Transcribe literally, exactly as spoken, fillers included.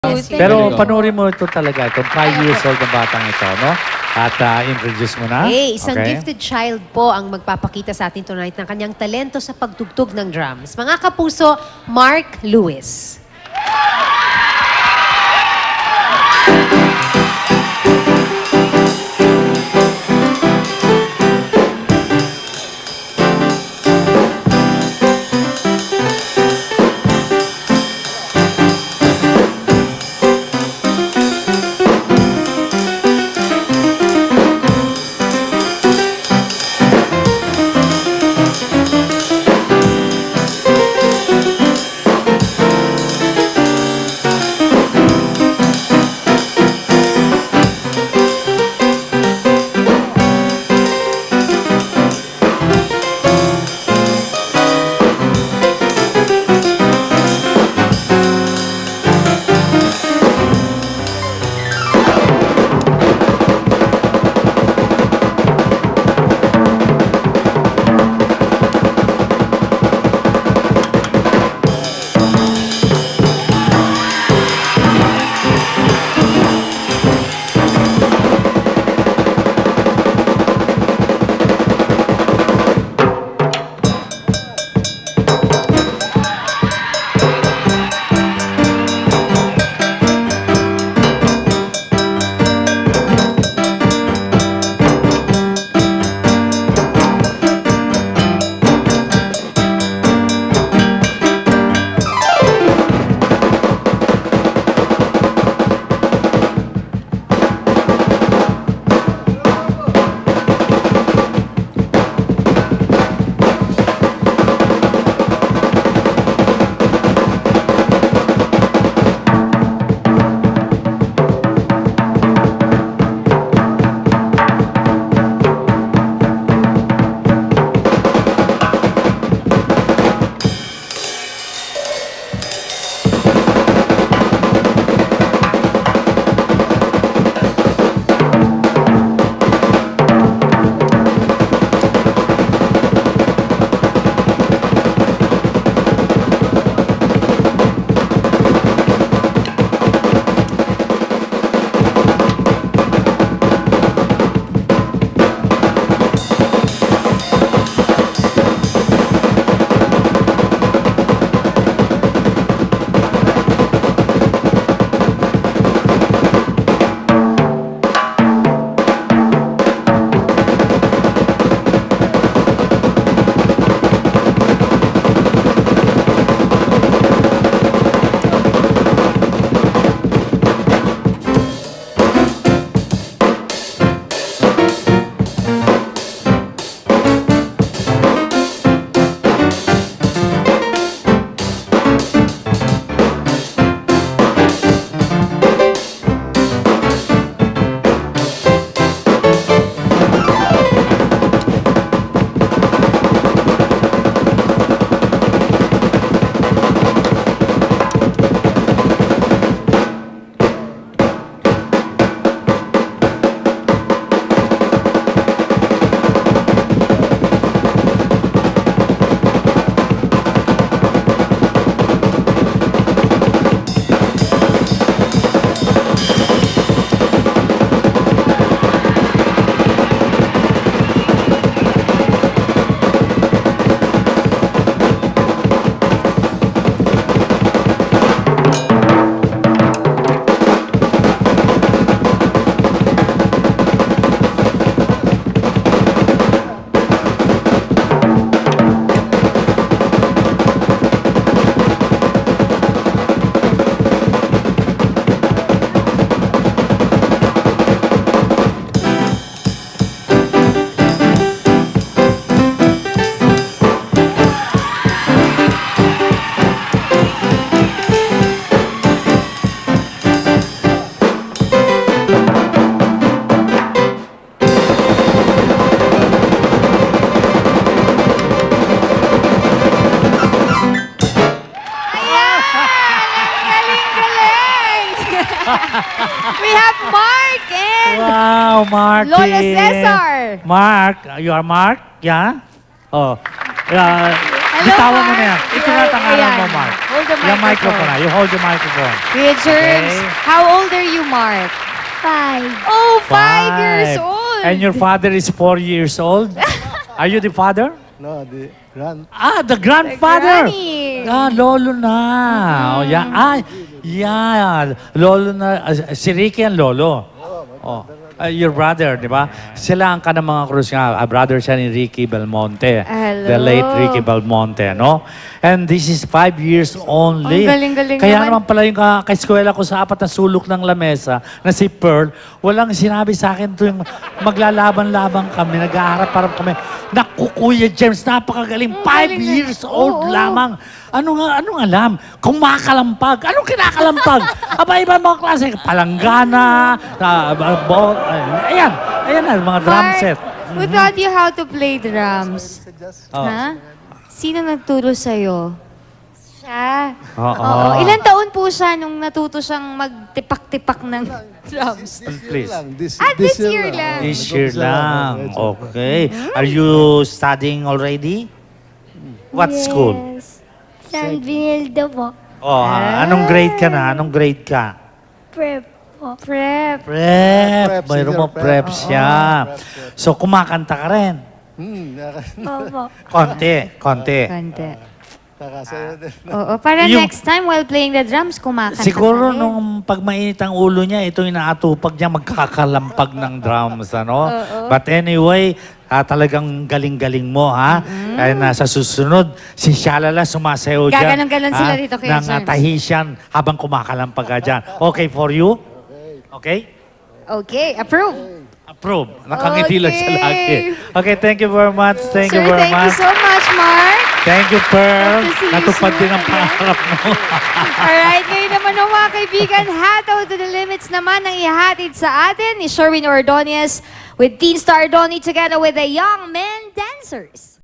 Yes, Pero panoorin mo ito talaga, itong five years old na batang ito, no? At uh, introduce mo na. Hey, isang Okay. gifted child po ang magpapakita sa atin tonight ng kanyang talento sa pagtugtog ng drums. Mga kapuso, Mark Lewis. We have Mark and Wow, Mark. Lola Cesar. Mark, you are Mark? Yeah? Oh. Uh, Bitawan mo Mark. na yan. Ito na tangalan Ayan. mo, Mark. Hold the Yung microphone microphone. na. You hold the microphone. Kuya Germs, Okay. how old are you, Mark? Five. Oh, five years old. And your father is four years old? Are you the father? No, the grand. Ah, the grandfather. granny. Ah, lolo na. Oh, yeah. Ah, yeah. Lolo na. ah, si Ricky ang lolo. Oh. Ah, your brother, di ba? Sila ang kanang mga Cruz nga. Ah, brother siya ni Ricky Belmonte. Hello. The late Ricky Belmonte, no? And this is five years only. Ang galing-galing Kaya naman. naman pala yung ka- kaeskwela ko sa apat na sulok ng lamesa na si Pearl, walang sinabi sa akin tuwing maglalaban-laban kami, nag-aarap-arap kami. Naku, Kuya James, napakagaling. Five galing na- years old Oo. lamang. Ano nga, anong alam? Kung makakalampag. Anong kinakalampag? Aba, iba mga klase. Palanggana, na, uh, ball, uh, ayan. Ayan na, mga drum Mark, set. who taught you how to play drums? Oh. Ha? Sino nagturo sa'yo? Siya. Oo. Oo. Ilan taon po siya nung natuto siyang magtipak-tipak ng drums? Please. This, Ah, this year lang. This year lang. Okay. Are you studying already? What school? Yes. San Benildo po. Oh, ah, anong grade ka na? Anong grade ka? Prep po. Prep. Prep. Prep, Mayroon mo senior prep. prep siya. So, kumakanta ka rin. Hmm, Opo. Konti, konti. Kante. nakasaya din. Oo, para Yung- next time while playing the drums, kumakanta Siguro ka rin. nung pag mainit ang ulo niya, ito yung inaatupag niya, magkakalampag ng drums, ano? But anyway, ah, talagang galing-galing mo, ha? Kaya na sa susunod, si Shalala sumasayaw dyan. Gaganon-ganon sila ah, dito, Kuya ng ah, Germs. Tahitian habang kumakalampag ka dyan. Okay for you? Okay? Okay, approve. Approve. Nakangiti lang siya Okay. lagi. Okay, thank you very much. Thank Sir, you very thank you much. so much, Mark. Thank you, Pearl. Hope to see you Natupad din soon ang pangarap mo. Alright, ngayon naman no, mga kaibigan, Hataw to the Limits naman ang ihatid sa atin ni Sherwin Ordonez with Teen Star Donnie together with the Young Men Dancers.